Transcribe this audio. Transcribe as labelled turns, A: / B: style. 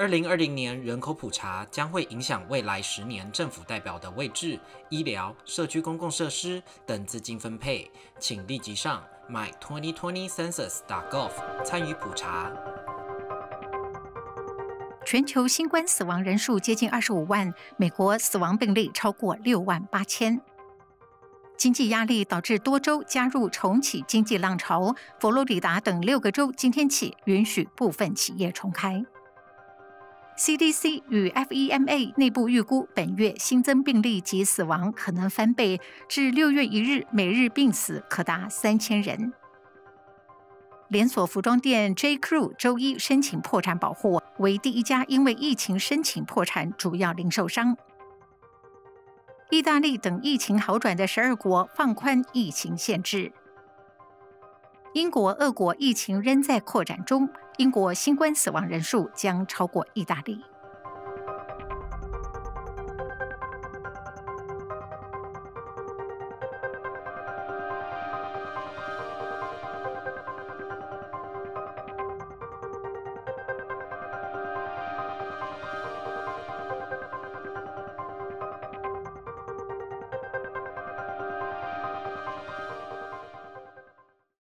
A: 2020年人口普查将会影响未来10年政府代表的位置、医疗、社区公共设施等资金分配，请立即上 my2020census.gov 参与普查。
B: 全球新冠死亡人数接近25万，美国死亡病例超过6万8千。经济压力导致多州加入重启经济浪潮，佛罗里达等6个州今天起允许部分企业重开。CDC 与 FEMA 内部预估，本月新增病例及死亡可能翻倍，至6月1日每日病死可达3000人。连锁服装店 J.Crew 周一申请破产保护，为第一家因为疫情申请破产主要零售商。意大利等疫情好转的12国放宽疫情限制。英国、俄国疫情仍在扩展中，英国新冠死亡人数将超过意大利。